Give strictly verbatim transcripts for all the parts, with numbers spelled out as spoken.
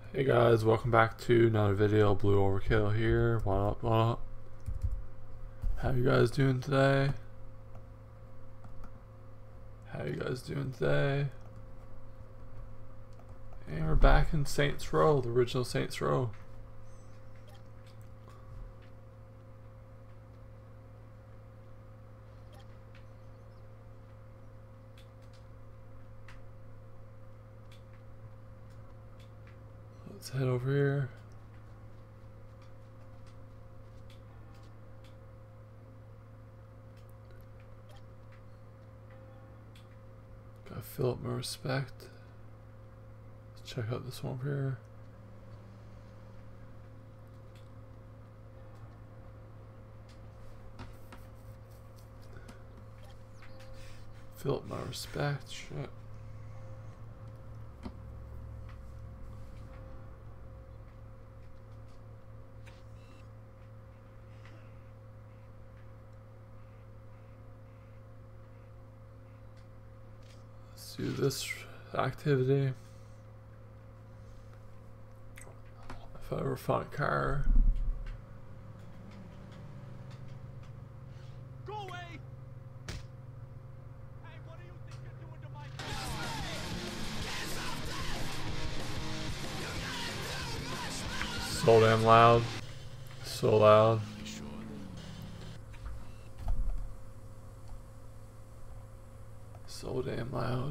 Hey guys, welcome back to another video. Blue Overkill here. What up, what up? How you guys doing today? How you guys doing today? And we're back in Saints Row, the original Saints Row. Let's head over here. Gotta fill up my respect. Let's check out this one over here. Fill up my respect. Shit. Do this activity. If I ever find a car. Go away! Hey, what do you think you're doing to my car? So damn loud. So loud. So damn loud.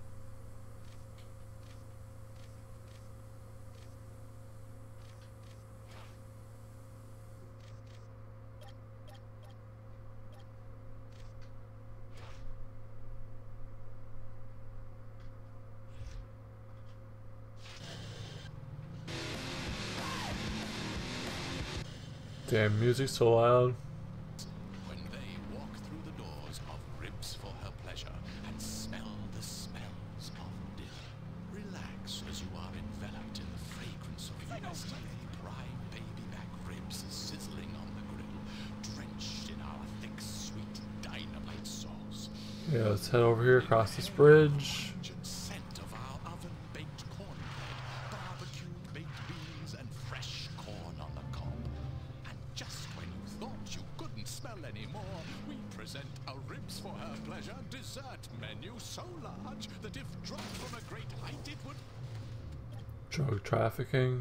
Damn, music so loud. When they walk through the doors of Ribs for her pleasure and smell the smells of dinner, relax as you are enveloped in the fragrance of U S D A prime baby back ribs sizzling on the grill, drenched in our thick, sweet dynamite sauce. Yeah, let's head over here across this bridge. Scent of our oven-baked cornbread, barbecued baked beans, and fresh corn on the cob. Just when you thought you couldn't smell anymore, we present a Ribs for her pleasure dessert menu so large that if dropped from a great height it would... Drug trafficking.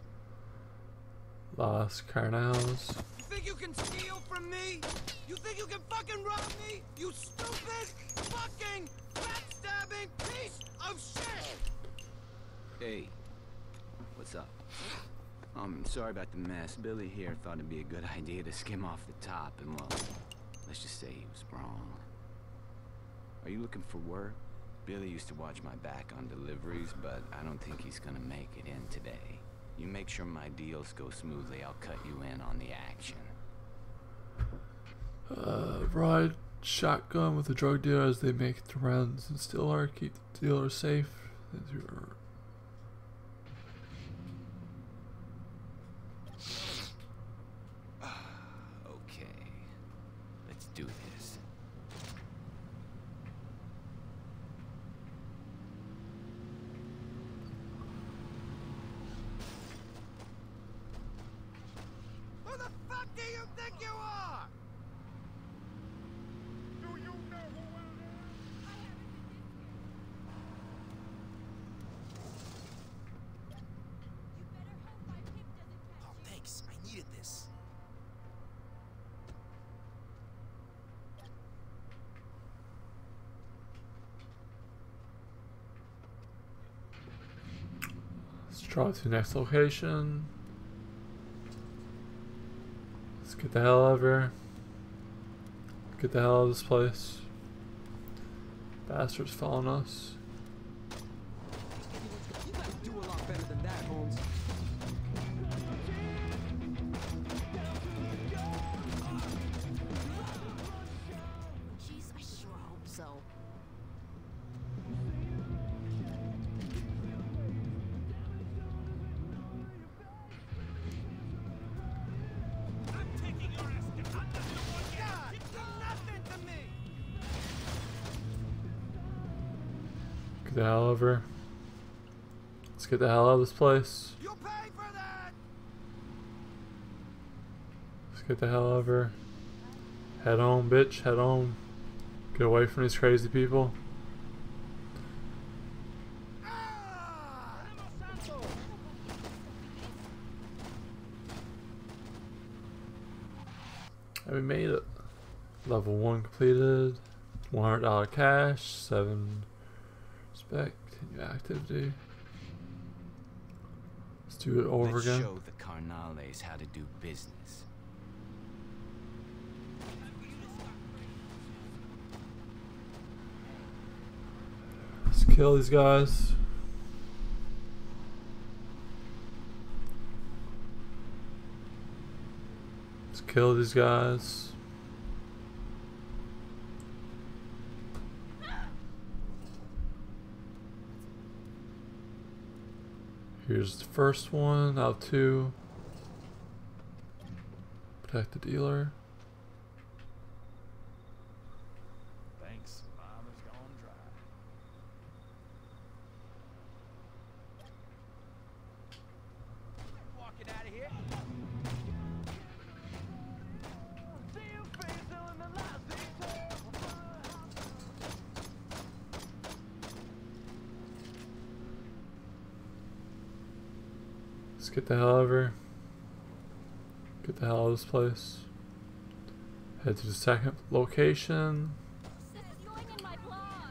Las Carnals. You think you can steal from me? You think you can fucking rob me? You stupid, fucking, backstabbing piece of shit! Hey, what's up? I'm sorry about the mess. Billy here thought it'd be a good idea to skim off the top, and well, let's just say he was wrong. Are you looking for work? Billy used to watch my back on deliveries, but I don't think he's gonna make it in today. You make sure my deals go smoothly, I'll cut you in on the action. Uh, ride shotgun with a drug dealer as they make the rounds and steal her. Keep the dealer safe. As you are. Okay, let's do this. Who the fuck do you think you are? Do you know who I am? Oh, thanks. I needed this. Let's draw to the next location. Let's get the hell out of here. Get the hell out of this place. Bastards following us. You gotta do a lot better than that, Holmes. Jeez, I sure hope so. I'm taking your ass to under the one. God, you're nothing to me. Get the hell over. Let's get the hell out of this place. You pay for that! Let's get the hell out of here. Head home, bitch. Head home. Get away from these crazy people. And we made it. Level one completed. one hundred dollar cash. seven respect. Continue activity. Let's do it over Let's again. show the Carnales how to do business. Let's kill these guys. Let's kill these guys. Here's the first one out of two. Protect the dealer. Thanks, mama's gone dry. Walking out of here. See you faisal in the last Let's get the hell out of here. Get the hell out of this place. Head to the second location. This is going in my blog.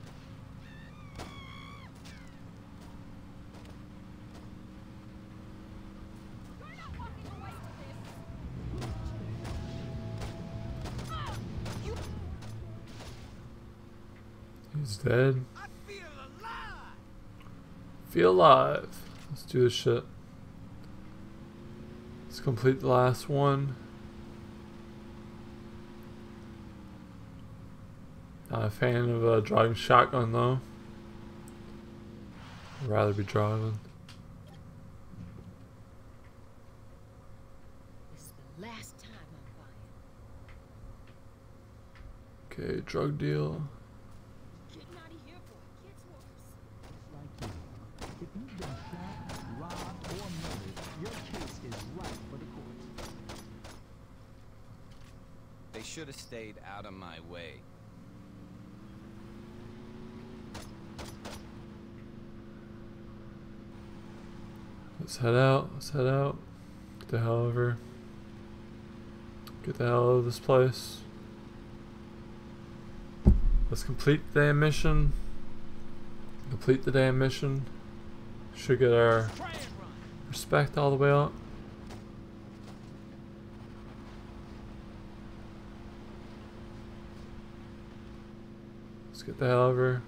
You're not walking away with this. Ah, you He's dead. I feel alive! Feel alive. Let's do this shit. Let's complete the last one. Not a fan of uh, driving shotgun though. I'd rather be driving. This is the last time I'm buying. Okay, drug deal. Getting out of here for kids' worse. If you've been shot, robbed, or murdered, your case is right for the courts. They should have stayed out of my way. Let's head out. Let's head out. Get the hell over. Get the hell out of this place. Let's complete the damn mission. Complete the damn mission. Should get our respect all the way up. Let's get the hell over.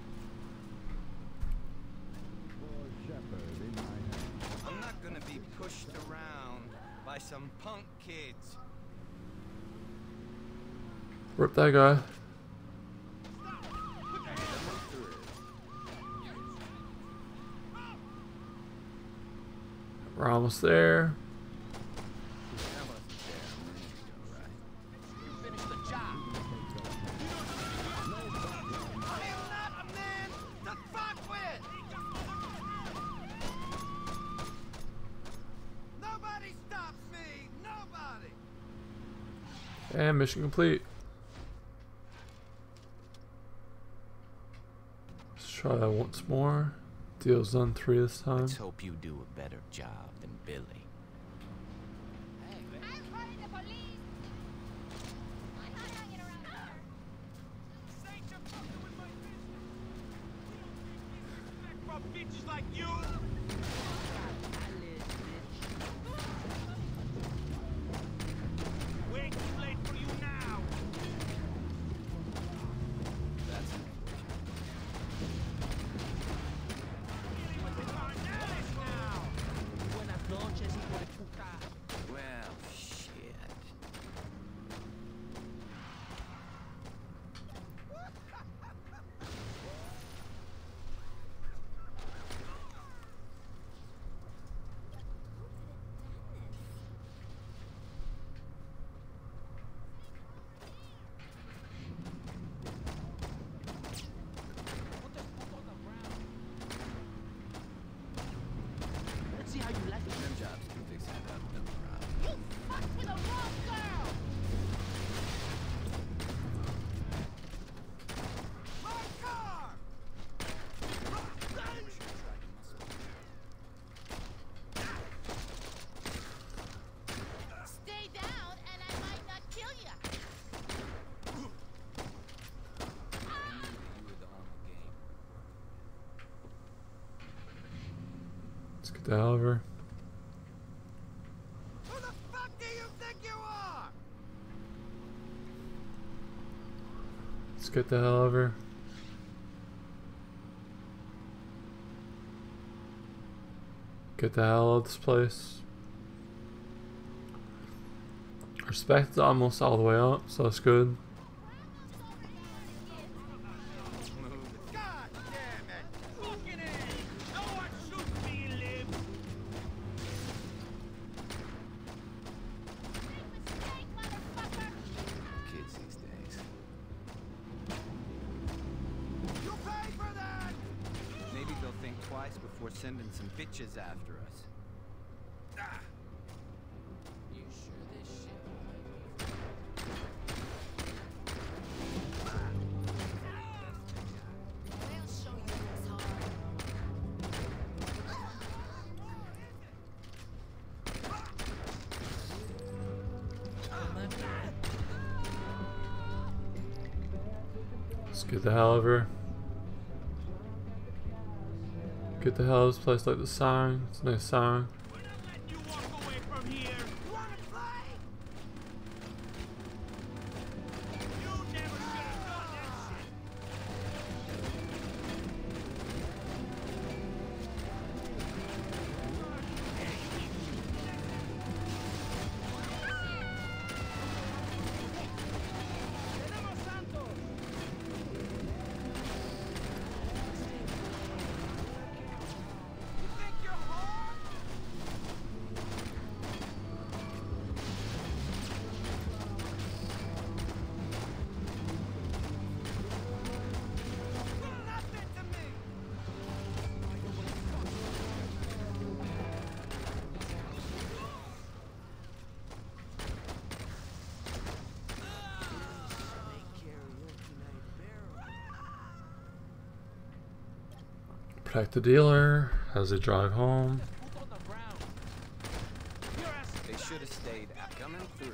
I'm not gonna be pushed around by some punk kids. Rip that guy. We're almost there. Nobody stops me! Nobody! And mission complete. Let's try that once more. Deal's done three this time. Let's hope you do a better job than Billy. I'm calling the police. I'm not hanging around here. Ain't you fucking with my business? We don't take respect from bitches like you! We ain't too late for you now! That's well, shit. how you like it. Them jobs can fix that up, no problem. You fucked with the wrong girl! My car! Stay down and I might not kill ya. Let's get the hell over. Who the fuck do you think you are? Let's get the hell over. Get the hell out of this place. Respect is almost all the way up, so that's good. God damn it! Fucking A! No one shoots me, you live! Big mistake, motherfucker! Kids these days. You pay for that! Maybe they'll think twice before sending some bitches after us. Ah. You sure this shit They'll show you what's hard. Let's get the hell over. Get the hell out of this place, like the song. It's a nice song. We're not letting you walk away from here! You wanna play? You never should have done that shit! Tenemos Santos! You think you're hard? You're nothing to me! Protect the dealer as they drive home. They should have stayed out. Coming through.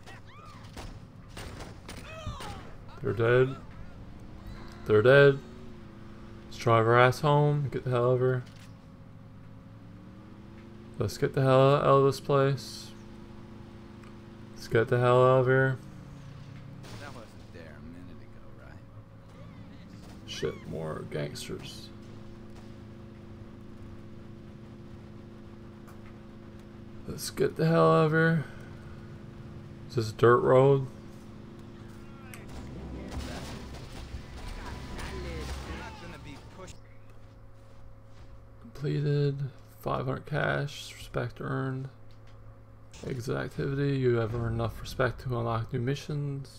They're dead. They're dead. Let's drive our ass home. Get the hell over. Let's get the hell out of this place. Let's get the hell out of here. That wasn't there a minute ago, right? Shit, more gangsters. Let's get the hell out of here. Is this a dirt road? You're not gonna be pushed. Completed. five hundred cash. Respect earned. Exit activity. You have earned enough respect to unlock new missions.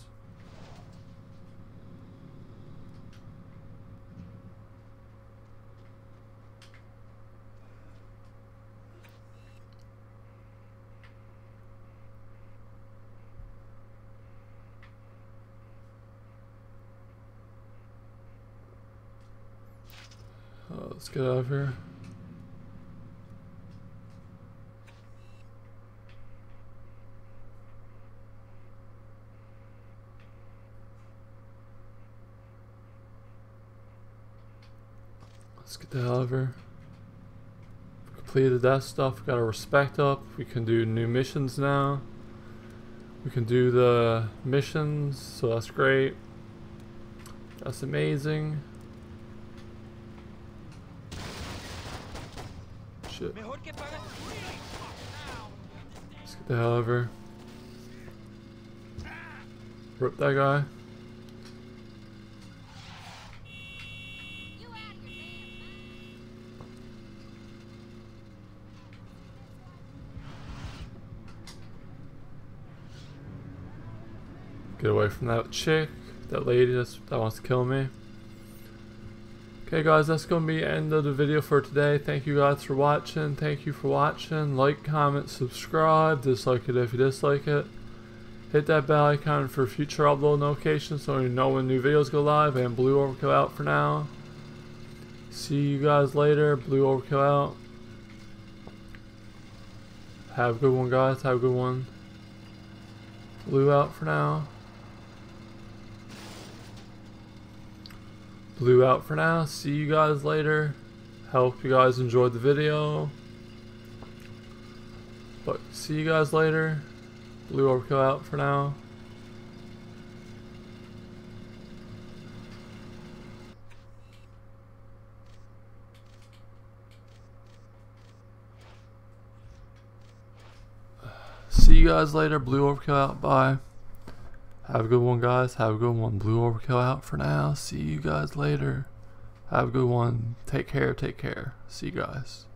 Uh, let's get out of here. Let's get the hell out of here. We completed that stuff. Got our respect up. We can do new missions now. We can do the missions, so that's great. That's amazing. Shit. Let's get the hell over. Rip that guy. You out of your damn Get away from that chick, that lady that's, that wants to kill me. Okay guys, that's going to be the end of the video for today. Thank you guys for watching. Thank you for watching. Like, comment, subscribe. Dislike it if you dislike it. Hit that bell icon for future upload notifications so you know when new videos go live. And Blue Overkill out for now. See you guys later. Blue Overkill out. Have a good one guys. Have a good one. Blue out for now. Blue out for now. See you guys later. Hope you guys enjoyed the video. But see you guys later. Blue Overkill out for now. See you guys later. Blue Overkill out. Bye. Have a good one, guys. Have a good one. Blue Overkill out for now. See you guys later. Have a good one. Take care. Take care. See you guys.